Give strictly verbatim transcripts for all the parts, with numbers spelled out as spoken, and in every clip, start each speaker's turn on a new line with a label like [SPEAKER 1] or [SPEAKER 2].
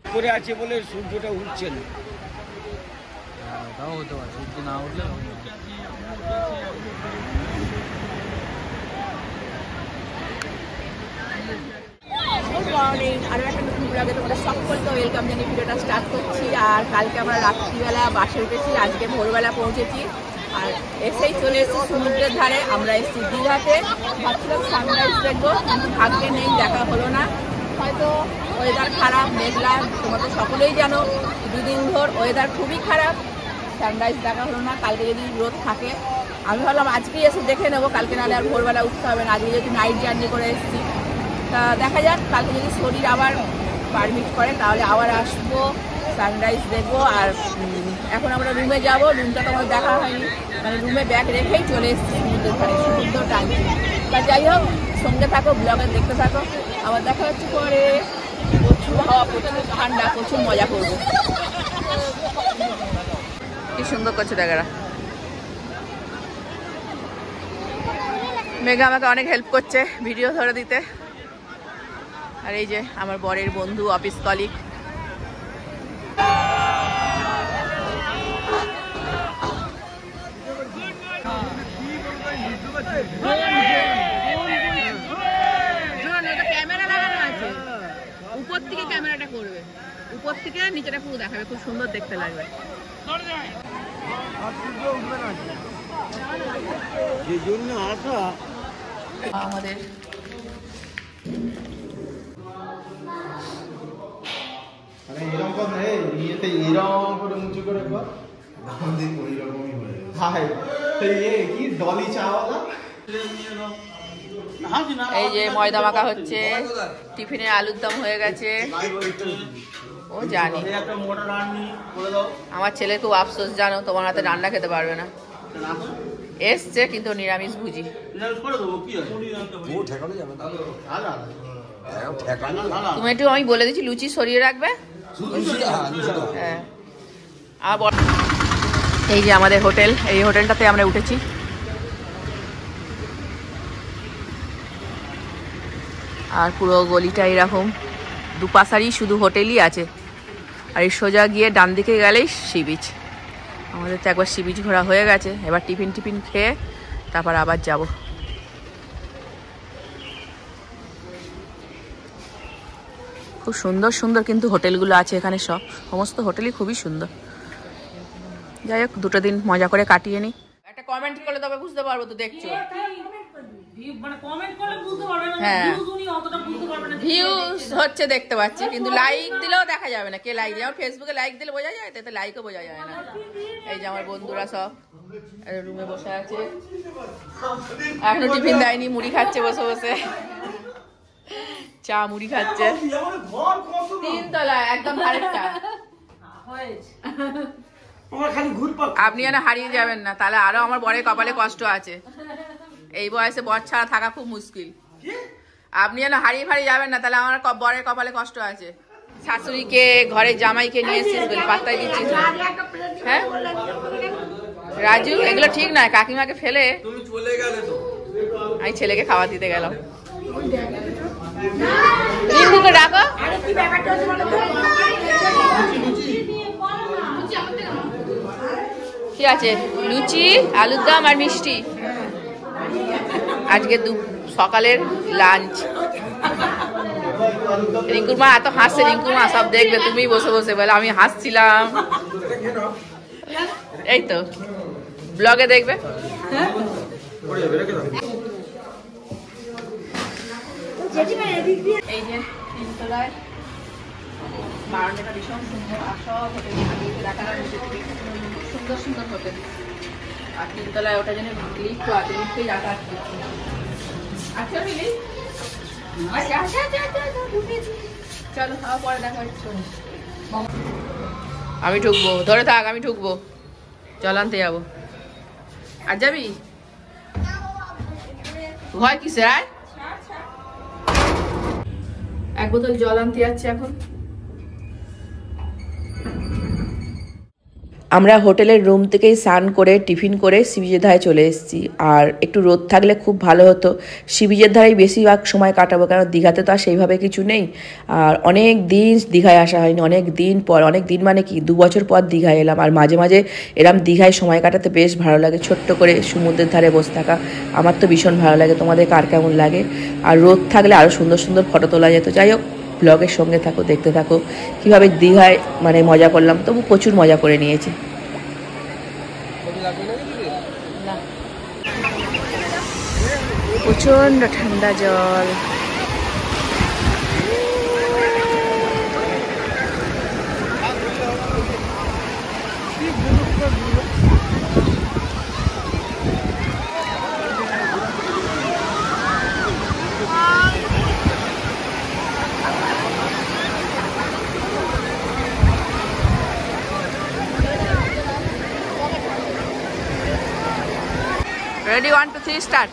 [SPEAKER 1] করে আছে বলে সূর্যটা উঠছে না।
[SPEAKER 2] তাও হতে পারে, সূর্য না উঠলে
[SPEAKER 3] আরও একটা নতুন ব্লগে তোমাদের সকলকে ওয়েলকাম জানিয়ে ভিডিওটা স্টার্ট করছি। আর কালকে আমরা রাত্রিবেলা বাসে উঠেছি, আজকে ভোরবেলা পৌঁছেছি। আর এসেই চলে এসেছি সমুদ্রের ধারে। আমরা এসেছি দীঘাতে, ভাবছিলাম সানরাইজ দেখবো, কিন্তু ভাগ্যে নেই, দেখা হলো না। হয়তো ওয়েদার খারাপ, মেঘলা, তোমরা তো সকলেই জানো দুদিন ধর ওয়েদার খুবই খারাপ, সানরাইজ দেখা হলো না। কালকে যদি রোদ থাকে, আমি ভাবলাম আজকেই এসে দেখে নেবো, কালকে নাহলে আর ভোরবেলা উঠতে হবে না। আজকে যেহেতু নাইট জার্নি করে এসেছি, তা দেখা যাক কালকে যদি শরীর আবার পারমিট করে তাহলে আবার আসবো, সানরাইজ দেখবো। আর এখন আমরা রুমে যাব, রুমটা তো আমার দেখা হয়নি, মানে রুমে ব্যাগ রেখেই চলে এসেছি সমুদ্রের ধারে, সমুদ্র টানছি। তা যাই হোক, সঙ্গে থাকো, ব্লগে দেখতে থাকো, আবার দেখা হচ্ছে পরে। প্রচুর হাওয়া, প্রচুর ঠান্ডা, প্রচুর মজা করবো। কি সুন্দর করছে জায়গাটা। মেঘা আমাকে অনেক হেল্প করছে ভিডিও ধরে দিতে। আর এই যে আমার বরের বন্ধু, অফিস কলিগ। ক্যামেরা লাগানো আছে, উপর থেকে ক্যামেরাটা করবে, উপর থেকে নিচেটা পুরো দেখাবে, খুব সুন্দর দেখতে লাগবে। আমাদের এই যে ময়দা মাখা হচ্ছে, টিফিনে আলুর দম হয়ে গেছে। ও জানি, আমার ছেলে খুব আফসোস, জানো, তোমার হাতে রান্না খেতে পারবে না। এসছে কিন্তু নিরামিষ ভুজি। তুমি একটু, আমি বলে দিচ্ছি, লুচি সরিয়ে রাখবে। হ্যাঁ, আর এই যে আমাদের হোটেল, এই হোটেলটাতে আমরা উঠেছি। আর পুরো গলিটা এরকম, দুপাশারই শুধু হোটেলই আছে। আর এই সোজা গিয়ে ডান দিকে গেলেই সি বিচ। আমাদের তো একবার সি বিচ ঘোরা হয়ে গেছে, এবার টিফিন টিফিন খেয়ে তারপর আবার যাব। খুব সুন্দর সুন্দর কিন্তু হোটেলগুলো আছে এখানে, সব সমস্ত হোটেলই খুবই সুন্দর। যাই হোক, দুটো দিন মজা করে কাটিয়ে নিই। একটা কমেন্ট করলে তবে বুঝতে পারবো তো, দেখছো। হ্যাঁ, ভিউজ হচ্ছে দেখতে পাচ্ছি, কিন্তু লাইক দিলেও দেখা যাবে না কে লাইক দিয়ে। আমার ফেসবুকে লাইক দিলে বোঝা যায়, তাতে লাইকও বোঝা যায় না। এই যে আমার বন্ধুরা সব রুমে বসে আছে, এখনো টিফিন দেয়নি, মুড়ি খাচ্ছে বসে বসে, চা মুড়ি খাচ্ছে। তিনতলা একদম আরেকটা। আপনি যেন হারিয়ে যাবেন না, তাহলে আরো আমার বরের কপালে কষ্ট আছে। এই বয়সে বর ছাড়া থাকা খুব মুশকিল। আপনি যেন হারিয়ে ফারিয়ে যাবেন না, তাহলে আমার বরের কপালে কষ্ট আছে। শাশুড়িকে, ঘরের জামাইকে নিয়ে এসেছিস বলে পাত্তাই দিচ্ছিস না। হ্যাঁ রাজু, এগুলো ঠিক নয়, কাকিমাকে ফেলে আমি ছেলেকে খাবার দিতে গেলাম। রিঙ্কুকে ডাকো। কি আছে? লুচি, আলুর দম আর মিষ্টি। আজকে দু সকালের লাঞ্চ। রিঙ্কুর মা এত হাসছে, রিঙ্কুর মা সব দেখবে, তুমি বসে বসে বলে আমি হাসছিলাম। এই তো ব্লগে দেখবে। এই যে তিনতলায় বারান্দাটা ভীষণ সুন্দর, আর সব হোটেল দেখা সুন্দর সুন্দর হোটেল। আর তিনতলায় ওটা যেন লিফট আছে, লিফটেই যাতায়াত করছি। আচ্ছা মিলি, চলো খাওয়া পরে দেখা হচ্ছে। আমি ঢুকবো, ধরে থাক, আমি ঢুকবো, জল আনতে যাবো। আর যাবি? ভয় কিসে? আয়, এক বোতল জল আনতে যাচ্ছে এখন।
[SPEAKER 2] আমরা হোটেলের রুম থেকেই স্নান করে টিফিন করে সি বিচের ধারে চলে এসেছি। আর একটু রোদ থাকলে খুব ভালো হতো, সি বিচের ধারেই বেশিরভাগ সময় কাটাবো, কারণ দীঘাতে তো আর সেইভাবে কিছু নেই। আর অনেক দিন দীঘায় আসা হয়নি, অনেক দিন পর, অনেক দিন মানে কি দু বছর পর দীঘায় এলাম। আর মাঝে মাঝে এরম দীঘায় সময় কাটাতে বেশ ভালো লাগে, ছোট্ট করে সমুদ্রের ধারে বসে থাকা আমার তো ভীষণ ভালো লাগে। তোমাদের কার কেমন লাগে? আর রোদ থাকলে আরও সুন্দর সুন্দর ফটো তোলা যেত। যাই হোক, ব্লগের সঙ্গে থাকো, দেখতে থাকো কীভাবে দীঘায় মানে মজা করলাম। তবু প্রচুর মজা করে নিয়েছি। প্রচণ্ড ঠান্ডা জল।
[SPEAKER 3] Ready, one, two, three, start.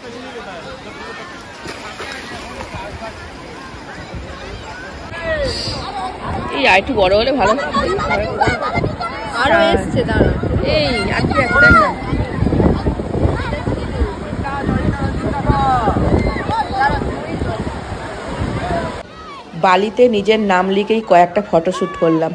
[SPEAKER 2] এই আর একটু বড় হলে ভালো।
[SPEAKER 3] আরো এসছে দাঁড়া,
[SPEAKER 2] এই একটু একটা না। বালিতে নিজের নাম লিখেই কয়েকটা ফটোশ্যুট করলাম।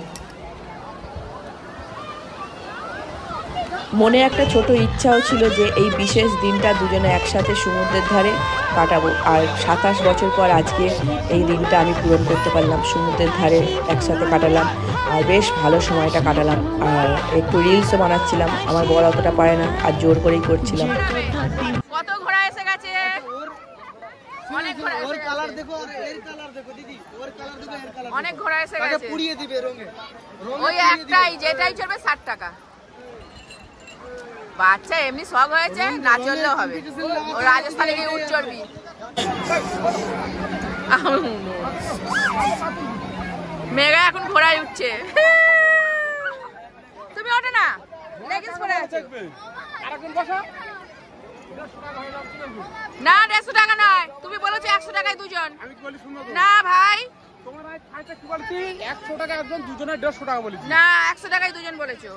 [SPEAKER 2] মনে একটা ছোট ইচ্ছাও ছিল যে এই বিশেষ দিনটা দুজনে একসাথে সমুদ্রের ধারে কাটাবো। আর সাতাশ বছর পর আজকে এই দিনটা আমি পূরণ করতে পারলাম, সমুদ্রের ধারে একসাথে কাটালাম আর বেশ ভালো সময়টা কাটালাম। আর একটু রিলসও বানাচ্ছিলাম, আমার বড় অতটা পারে না আর জোর করেই করছিলাম।
[SPEAKER 3] কত ঘোড়া এসে গেছে, অনেক ঘোড়া এসে গেছে,
[SPEAKER 1] কালার দেখো আর এর কালার দেখো দিদি, ওর কালার দেখো এর কালার,
[SPEAKER 3] অনেক ঘোড়া এসে গেছে।
[SPEAKER 1] পুড়িয়ে দিবে রঙে,
[SPEAKER 3] ওই একটাই যেটাই চলবে ষাট টাকা। বাচ্চা এমনি শখ হয়েছে, না চললেও হবে। ও রাজস্থানে গিয়ে উঠ চড়বি। মেঘা এখন ঘোড়ায় উঠছে, তুমি ওঠে না, লেগিংস পরে আছে। না দেড়শো টাকা নয়, তুমি বলেছো একশো টাকায় দুজন। না ভাই,
[SPEAKER 1] একশো টাকা একজন, দুজনের দেড়শো টাকা বলেছি।
[SPEAKER 3] না একশো টাকায় দুজন বলেছো।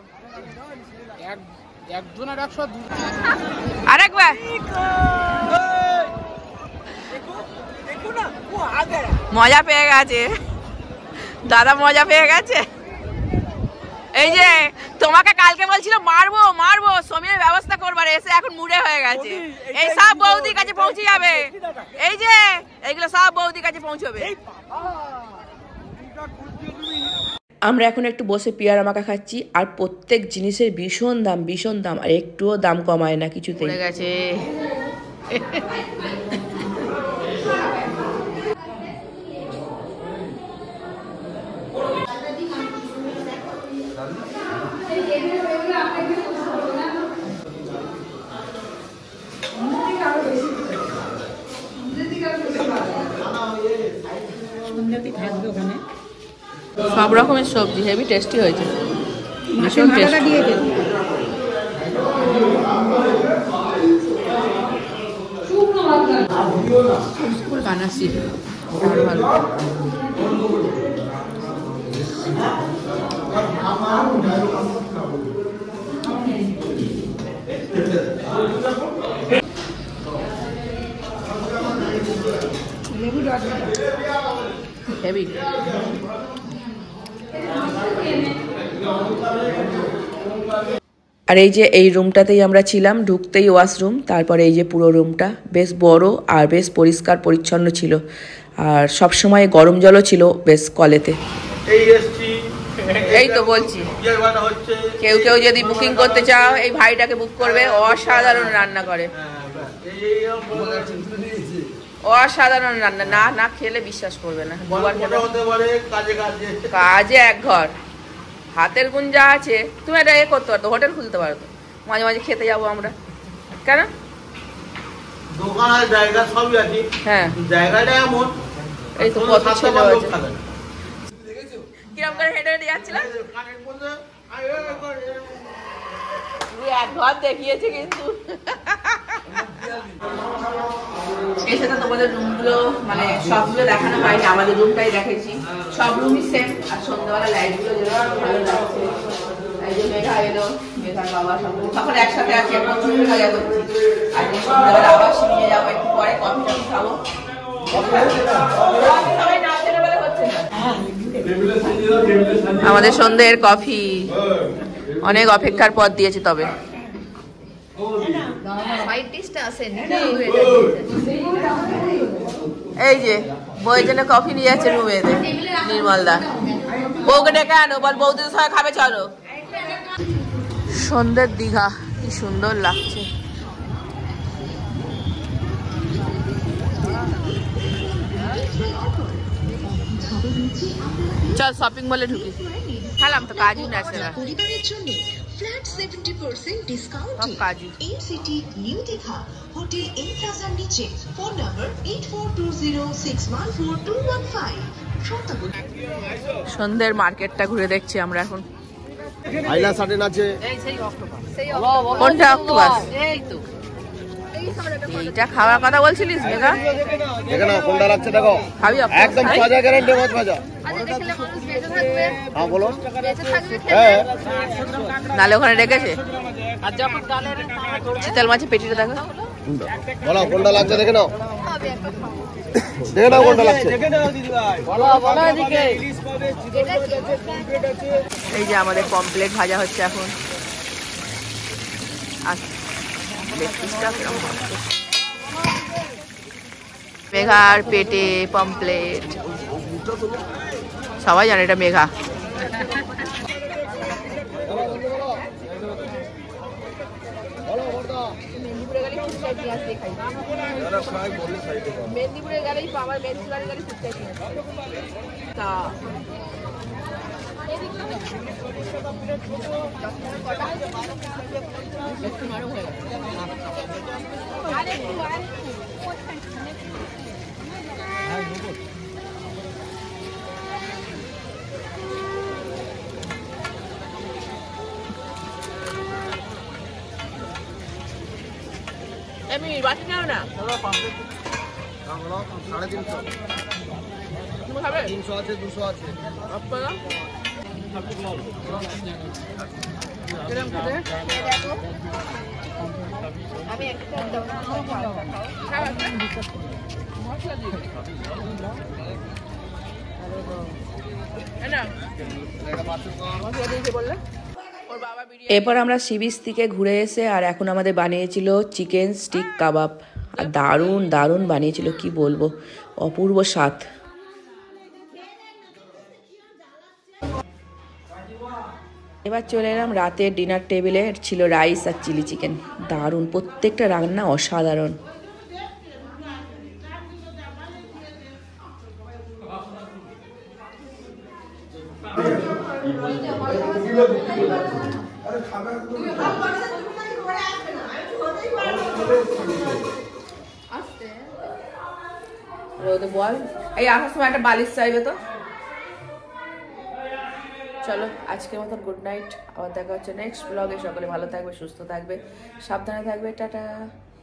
[SPEAKER 1] একজনের একশো,
[SPEAKER 3] আরেকবার মজা পেয়ে গেছে দাদা, মজা পেয়ে গেছে। এই যে তোমাকে কালকে বলছিল মারবো মারবো, সময়ের ব্যবস্থা করবার, এসে এখন মুড়ে হয়ে গেছে। এই সব বৌদির কাছে পৌঁছে যাবে, এই যে এইগুলো সব বৌদির কাছে পৌঁছবে।
[SPEAKER 2] আমরা এখন একটু বসে পেয়ারা মাখা খাচ্ছি। আর প্রত্যেক জিনিসের ভীষণ দাম, ভীষণ দাম, আর একটুও দাম কমায় না কিছুতেই।
[SPEAKER 3] পড়ে গেছে সব রকমের সবজি, হেভি টেস্টি হয়েছে, ভীষণ টেস্টি। বানাসি ভালো। হেভি।
[SPEAKER 2] আর এই যে এই রুমটাতেই আমরা ছিলাম, ঢুকতেই ওয়াশরুম, তারপরে এই যে পুরো রুমটা বেশ বড় আর বেশ পরিষ্কার পরিচ্ছন্ন ছিল। আর সব সময় গরম জলও ছিল বেশ কলেতে।
[SPEAKER 3] এই তো বলছি, কেউ কেউ যদি বুকিং করতে চাও এই ভাইটাকে বুক করবে, অসাধারণ রান্না করে, অসাধারণ রান্না। না না খেলে বিশ্বাস করবে না, কাজে এক ঘর, হাতের গুণ যা আছে। তুমি এটা এ করতে পারতো, হোটেল খুলতে পারতো, মাঝে মাঝে খেতে যাবো আমরা। কেন
[SPEAKER 1] দোকান আর জায়গা সবই আছে,
[SPEAKER 3] হ্যাঁ
[SPEAKER 1] জায়গাটা এমন,
[SPEAKER 3] এই তো কত ছেলে আছে। কিরম করে হেঁটে হেঁটে যাচ্ছিলাম, এক ঘর দেখিয়েছে কিন্তু। এসে তো তোমাদের রুমগুলো মানে সবগুলো দেখানো হয়নি, আমাদের রুমটাই দেখেছি। সব রুমই সেম। আর সন্ধ্যাবেলা লাইটগুলো যেরকম ভালো লাগছে এই যে মেঘা এলো, মেঘার বাবা সব তখন একসাথে আছি, প্রচুর মজা করছি। আজকে সন্ধ্যাবেলা আবার শিখে যাবো, একটু পরে কফি টফি খাবো। আমাদের সন্ধ্যের কফি অনেক অপেক্ষার পর দিয়েছে, তবে এই যে বউয়ের জন্য কফি নিয়ে যাচ্ছে রুমে নির্মলদা। বউকে ডেকে আনো, বল বৌদির সঙ্গে খাবে চলো। সন্ধ্যের দীঘা কি সুন্দর লাগছে। চল শপিং মলে ঢুকি, খেলাম তো কাজই না সেটা
[SPEAKER 4] পরিবারের জন্য ফ্ল্যাট সেভেন্টি পার্সেন্ট ডিসকাউন্টে
[SPEAKER 3] Kazi
[SPEAKER 4] M city new Digha hotel M প্লাজার নিচে। Phone number eight four two zero six one four two one five.
[SPEAKER 3] সন্ধ্যের মার্কেটটা ঘুরে দেখছি আমরা এখন।
[SPEAKER 1] আইলা সাটেন আছে,
[SPEAKER 3] কোনটা অক্টোপাস? এইটা খাওয়ার কথা বলছিলিস মেঘা?
[SPEAKER 1] দেখে নাও কোনটা লাগছে, দেখো
[SPEAKER 3] খাবি
[SPEAKER 1] একদম তাজা গ্যারান্টি, মাছ ভাজা। হ্যাঁ বলো, হ্যাঁ
[SPEAKER 3] নালে ওখানে রেখেছে। চিতল মাছের পেটিটা দেখো,
[SPEAKER 1] বলো কোনটা লাগছে, দেখে নাও, দেখে নাও কোনটা লাগছে।
[SPEAKER 3] এই যে আমাদের পমপ্লেট ভাজা হচ্ছে এখন। মেঘার পেটে পমপ্লেট, সবাই জানে এটা মেঘা। মেদিনীপুরে গেলেই পাওয়ার মেদিনীপুরে গেলে তা আমি বাতি নাও না,
[SPEAKER 1] সাড়ে তিনশো, তিনশো আছে, দুশো আছে।
[SPEAKER 3] আমি একটা বললে।
[SPEAKER 2] এরপর আমরা সি বিচ থেকে ঘুরে এসে আর এখন আমাদের বানিয়েছিল চিকেন স্টিক কাবাব, আর দারুণ দারুণ বানিয়েছিল, কি বলবো, অপূর্ব স্বাদ। এবার চলে এলাম রাতের ডিনার টেবিলে, ছিল রাইস আর চিলি চিকেন, দারুণ, প্রত্যেকটা রান্না অসাধারণ।
[SPEAKER 3] বল এই আসার সময় একটা বালিশ চাইবে তো। চলো আজকের মতন গুড নাইট, আবার দেখা হচ্ছে নেক্সট ব্লগে। সকলে ভালো থাকবে, সুস্থ থাকবে, সাবধানে থাকবে, টাটা।